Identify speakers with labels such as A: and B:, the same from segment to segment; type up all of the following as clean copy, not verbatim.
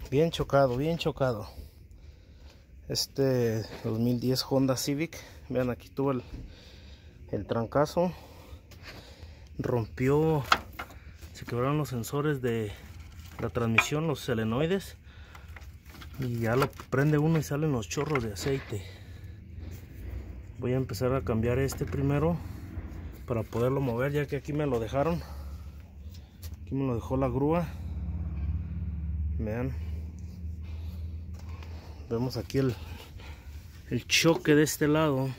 A: Bien chocado, bien chocado. Este 2010 Honda Civic. Vean, aquí tuvo el trancazo. Rompió, se quebraron los sensores de la transmisión, los solenoides. Y ya lo prende uno y salen los chorros de aceite. Voy a empezar a cambiar este primero para poderlo mover, ya que aquí me lo dejaron. Aquí me lo dejó la grúa. Vean. Vemos aquí el choque de este lado.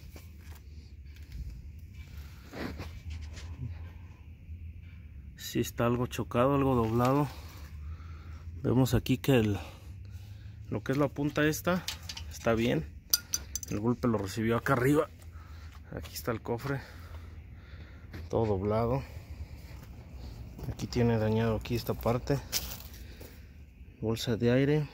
A: Sí está algo chocado, algo doblado. Vemos aquí que lo que es la punta esta está bien. El golpe lo recibió acá arriba. Aquí está el cofre, todo doblado. Aquí tiene dañado aquí esta parte. Bolsa de aire.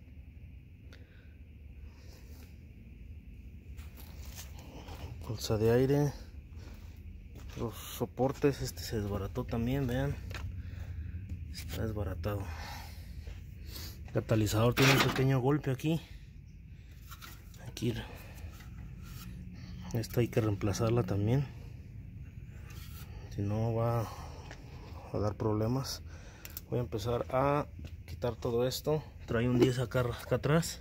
A: Bolsa de aire. Los soportes, este se desbarató también, vean. Está desbaratado. El catalizador tiene un pequeño golpe aquí. Aquí. Esta hay que reemplazarla también. Si no va a dar problemas. Voy a empezar a quitar todo esto. Trae un 10 acá atrás.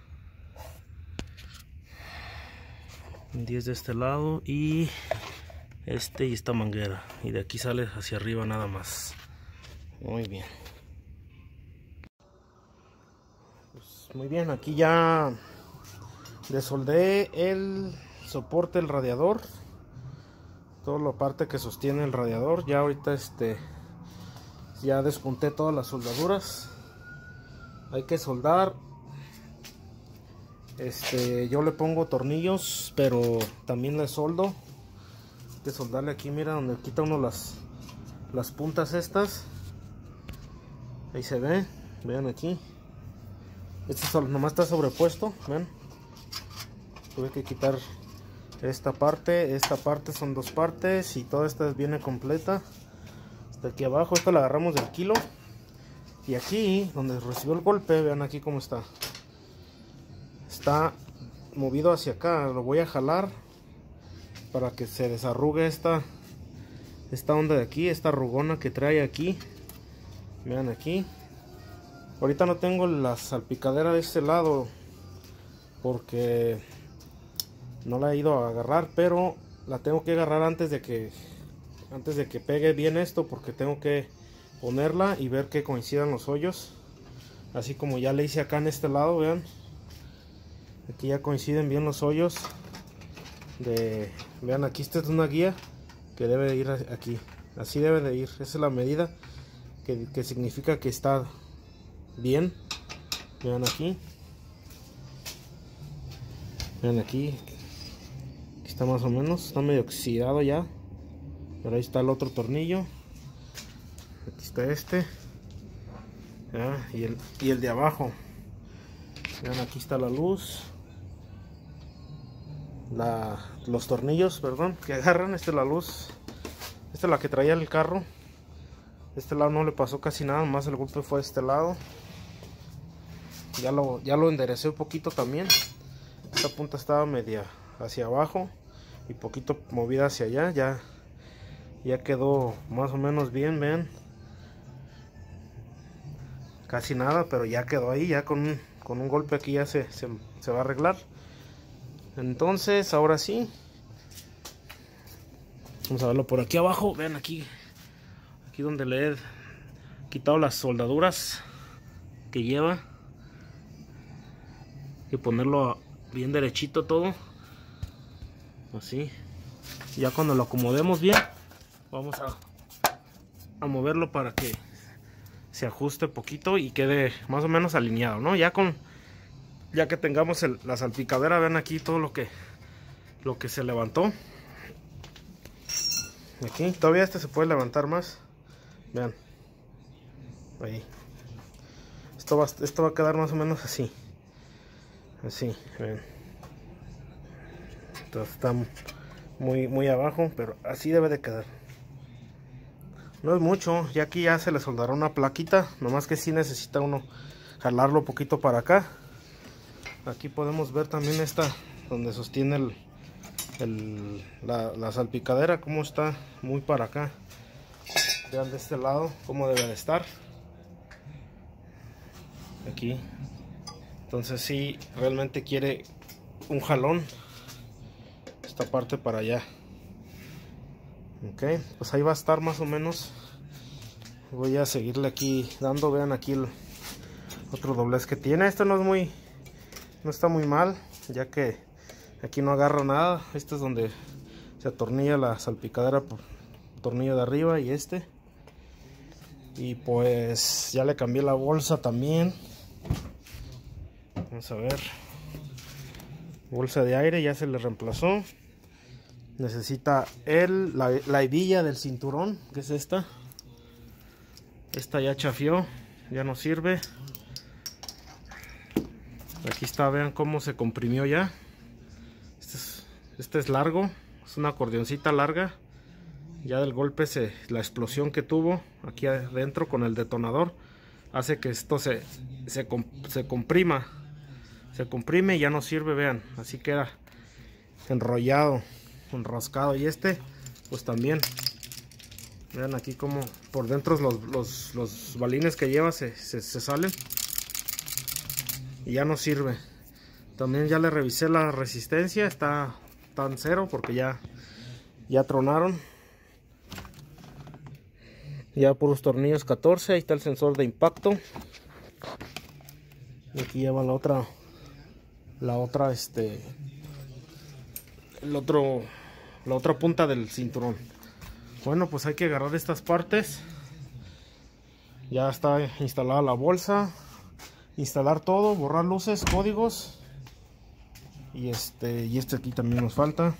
A: Un 10 de este lado y y esta manguera. Y de aquí sale hacia arriba nada más. Muy bien. Pues muy bien, aquí ya desoldé el soporte del radiador. Toda la parte que sostiene el radiador. Ya ahorita ya despunté todas las soldaduras. Hay que soldar. Yo le pongo tornillos, pero también le soldo. Hay que soldarle aquí, mira, donde quita uno las puntas estas. Ahí se ve, vean aquí. Nomás está sobrepuesto, ven. Tuve que quitar esta parte son dos partes y toda esta viene completa. Hasta aquí abajo, esta la agarramos del kilo. Y aquí, donde recibió el golpe, vean aquí cómo está. Está movido hacia acá, lo voy a jalar para que se desarrugue esta onda de aquí, esta arrugona que trae aquí. Vean aquí. Ahorita no tengo la salpicadera de este lado porque no la he ido a agarrar, pero la tengo que agarrar antes de que pegue bien esto, porque tengo que ponerla y ver que coincidan los hoyos, así como ya le hice acá en este lado. Vean, aquí ya coinciden bien los hoyos vean, aquí esta es una guía que debe de ir aquí, así debe de ir. Esa es la medida que significa que está bien. Vean aquí, vean aquí está más o menos, está medio oxidado ya, pero ahí está el otro tornillo. Aquí está y el de abajo. Vean, aquí está la luz. Los tornillos, perdón, que agarran. Esta es la luz. Esta es la que traía el carro. Este lado no le pasó casi nada, más el golpe fue a este lado. Ya lo enderecé un poquito también. Esta punta estaba media hacia abajo y poquito movida hacia allá. Ya quedó más o menos bien, vean. Casi nada, pero ya quedó ahí. Ya con un golpe aquí ya se va a arreglar. Entonces, ahora sí, vamos a verlo por aquí abajo. Vean aquí donde le he quitado las soldaduras que lleva, y ponerlo bien derechito todo, así. Ya cuando lo acomodemos bien, vamos a moverlo para que se ajuste poquito y quede más o menos alineado, ¿no? Ya que tengamos la salpicadera, vean aquí todo lo que se levantó. Aquí todavía se puede levantar más. Vean. Ahí. Esto va a quedar más o menos así. Así, vean. Entonces está muy abajo, pero así debe de quedar. No es mucho, ya aquí ya se le soldará una plaquita, nomás que sí necesita uno jalarlo un poquito para acá. Aquí podemos ver también esta donde sostiene la salpicadera, como está muy para acá. Vean de este lado cómo debe de estar aquí. Entonces si realmente quiere un jalón esta parte para allá. Ok, pues ahí va a estar más o menos. Voy a seguirle aquí dando. Vean aquí el otro doblez que tiene. Este no está muy mal, ya que aquí no agarra nada. Este es donde se atornilla la salpicadera por el tornillo de arriba y este. Y pues ya le cambié la bolsa también. Vamos a ver. Bolsa de aire ya se le reemplazó. Necesita la hebilla del cinturón, que es esta. Esta ya chafió, ya no sirve. Aquí está, vean cómo se comprimió ya. Este es largo, es una acordeoncita larga. Ya del golpe, la explosión que tuvo aquí adentro con el detonador hace que esto se comprima. Se comprime y ya no sirve, vean. Así queda enrollado, enroscado. Y este, pues también. Vean aquí como por dentro los balines que lleva se salen. Y ya no sirve. También ya le revisé la resistencia. Está en cero porque ya tronaron. Ya puros tornillos 14. Ahí está el sensor de impacto. Y aquí lleva la otra la otra punta del cinturón. Bueno, pues hay que agarrar estas partes. Ya está instalada la bolsa. Instalar todo, borrar luces, códigos. Y este aquí también nos falta.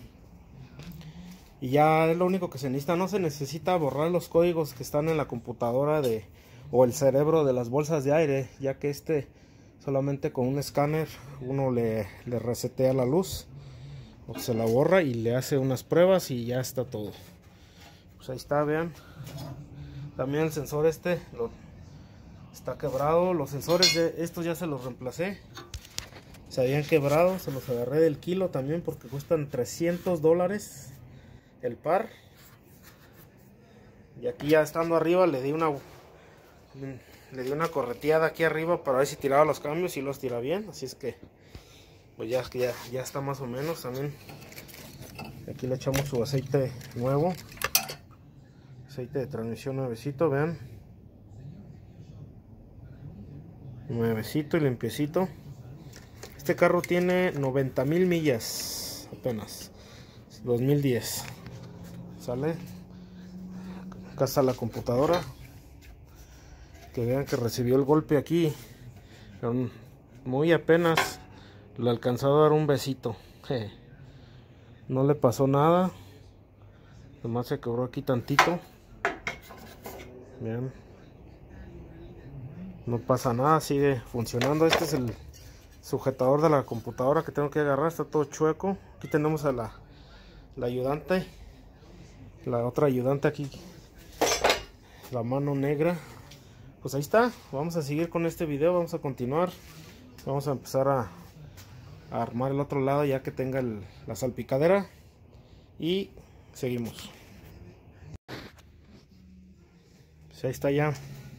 A: Y ya es lo único que se necesita. No se necesita borrar los códigos que están en la computadora o el cerebro de las bolsas de aire, ya que solamente con un escáner uno le resetea la luz, o se la borra y le hace unas pruebas y ya está todo. Pues ahí está, vean. También el sensor está quebrado. Los sensores de estos ya se los reemplacé. Se habían quebrado, se los agarré del kilo también porque cuestan $300 el par. Y aquí ya estando arriba le di una correteada aquí arriba para ver si tiraba los cambios y los tira bien. Así es que pues ya está más o menos. También aquí le echamos su aceite nuevo, aceite de transmisión nuevecito, vean, nuevecito y limpiecito. Este carro tiene 90,000 millas apenas, 2010. Sale. Acá está la computadora. Que vean que recibió el golpe aquí. Muy apenas le alcanzó a dar un besito. No le pasó nada. Nomás se quebró aquí tantito. Vean. No pasa nada, sigue funcionando. Este es el sujetador de la computadora que tengo que agarrar. Está todo chueco. Aquí tenemos a la ayudante. La otra ayudante aquí. La mano negra. Pues ahí está. Vamos a seguir con este video. Vamos a continuar. Vamos a empezar a armar el otro lado ya que tenga la salpicadera. Y seguimos. Pues ahí está ya.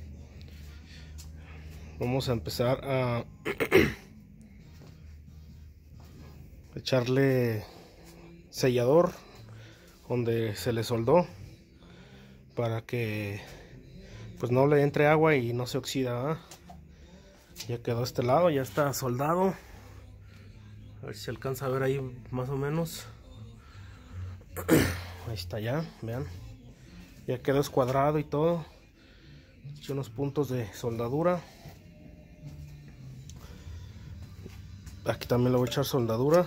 A: Vamos a empezar a echarle sellador donde se le soldó para que pues no le entre agua y no se oxida, ¿eh? Ya quedó este lado, ya está soldado. A ver si se alcanza a ver ahí más o menos. Ahí está ya, vean. Ya quedó escuadrado y todo. He hecho unos puntos de soldadura. Aquí también le voy a echar soldadura.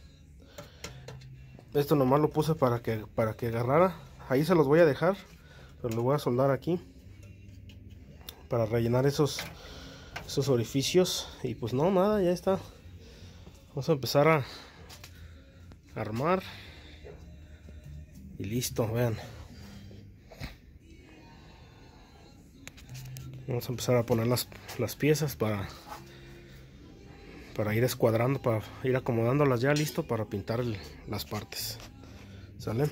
A: Esto nomás lo puse para que agarrara. Ahí se los voy a dejar, pero lo voy a soldar aquí para rellenar esos orificios. Y pues no, nada, ya está. Vamos a empezar a armar y listo, vean. Vamos a empezar a poner las piezas para ir escuadrando, para ir acomodándolas ya listo para pintar las partes. ¿Sale?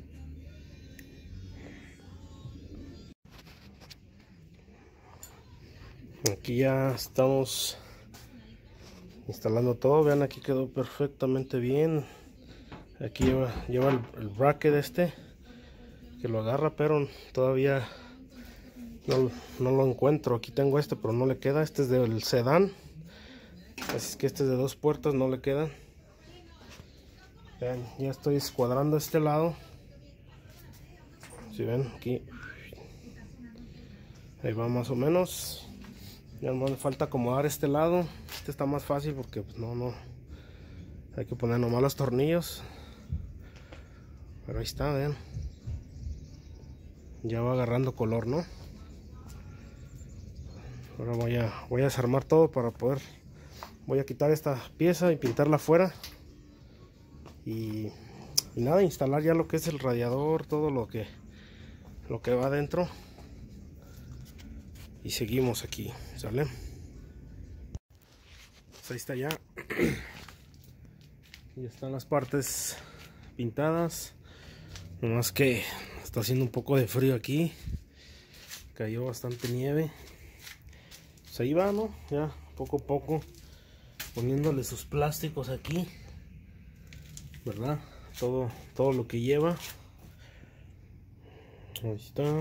A: Aquí ya estamos instalando todo. Vean, aquí quedó perfectamente bien. Aquí lleva el bracket este que lo agarra, pero todavía no lo encuentro. Aquí tengo este, pero no le queda. Este es del sedán, así es que este es de 2 puertas, no le queda. Vean, ya estoy escuadrando este lado. Si ven aquí, ahí va más o menos. Ya no me falta acomodar este lado. Este está más fácil porque pues, no hay que poner nomás los tornillos. Pero ahí está, vean. Ya va agarrando color, ¿no? Ahora voy a desarmar todo para poder. Voy a quitar esta pieza y pintarla afuera. Y nada, instalar ya lo que es el radiador, todo lo que va adentro. Y seguimos aquí, ¿sale? Pues ahí está ya. Ya están las partes pintadas. Nomás que está haciendo un poco de frío aquí. Cayó bastante nieve. Pues ahí va, ¿no? Ya poco a poco poniéndole sus plásticos aquí, ¿verdad? Todo lo que lleva. Ahí está.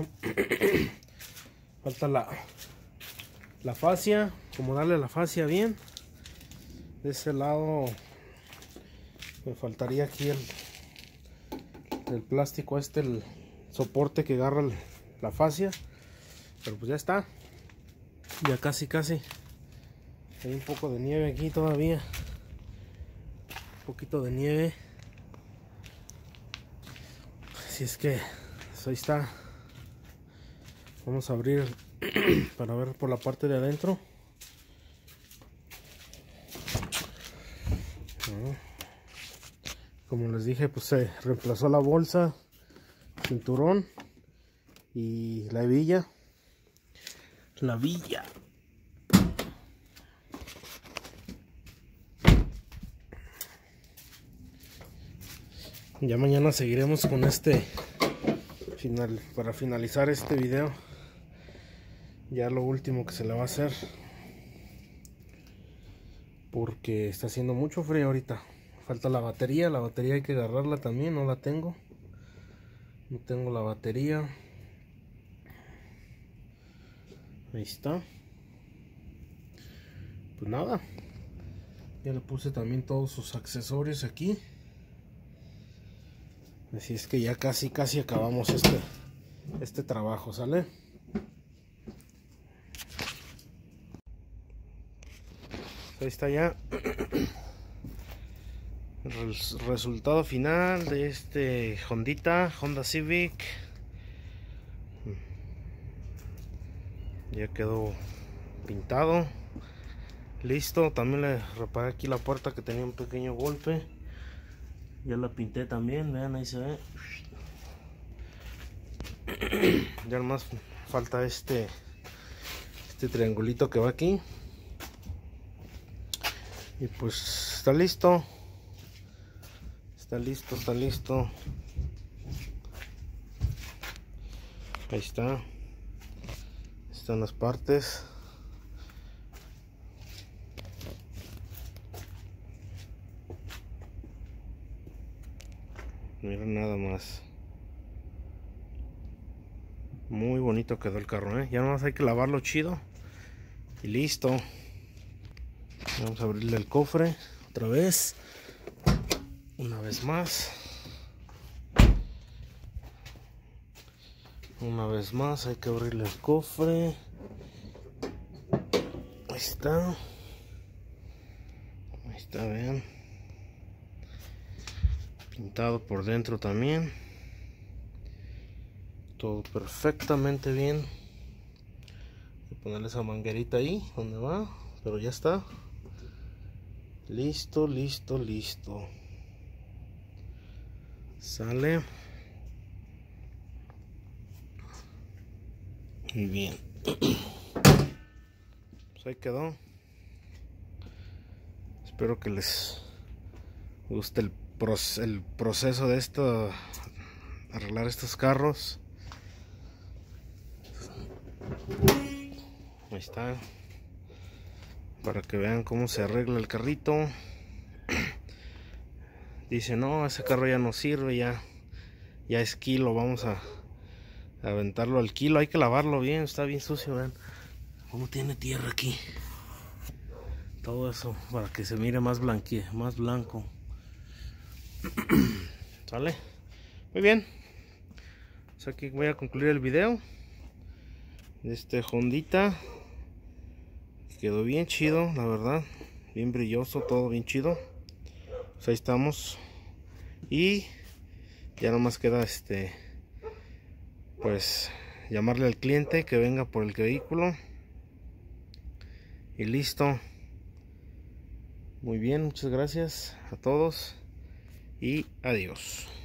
A: Falta la fascia, como darle la fascia bien. De ese lado me faltaría aquí el plástico este, el soporte que agarra la fascia. Pero pues ya está. Ya casi. Hay un poco de nieve aquí todavía. Un poquito de nieve. Así es que pues ahí está. Vamos a abrir para ver por la parte de adentro. Como les dije, pues se reemplazó la bolsa, cinturón y la hebilla. La villa. Ya mañana seguiremos con este para finalizar este video. Ya lo último que se le va a hacer, porque está haciendo mucho frío ahorita. Falta la batería hay que agarrarla también, no la tengo. No tengo la batería. Ahí está. Pues nada, ya le puse también todos sus accesorios aquí. Así es que ya casi acabamos este trabajo, ¿sale? Ahí está ya el resultado final de este Honda Civic. Ya quedó pintado, listo. También le reparé aquí la puerta que tenía un pequeño golpe. Ya la pinté también, vean, ahí se ve. Ya nomás falta este triangulito que va aquí. Y pues está listo. Está listo. Ahí está. Están las partes. Miren nada más. Muy bonito quedó el carro, ¿eh? Ya nomás hay que lavarlo chido. Y listo. Vamos a abrirle el cofre otra vez. Una vez más. Una vez más hay que abrirle el cofre. Ahí está. Ahí está, vean. Pintado por dentro también. Todo perfectamente bien. Voy a ponerle esa manguerita ahí donde va. Pero ya está. Listo. Sale. Muy bien. Pues ahí quedó. Espero que les guste el proceso de esto, arreglar estos carros. Ahí está, para que vean cómo se arregla el carrito. Dice, no, ese carro ya no sirve, ya es kilo, vamos a aventarlo al kilo. Hay que lavarlo bien, está bien sucio, vean cómo tiene tierra aquí. Todo eso para que se mire más blanco. ¿Sale? Muy bien. Pues aquí voy a concluir el video de este Hondita. Quedó bien chido, la verdad. Bien brilloso, todo bien chido. Pues ahí estamos. Y ya nomás queda pues llamarle al cliente que venga por el vehículo. Y listo. Muy bien, muchas gracias a todos y adiós.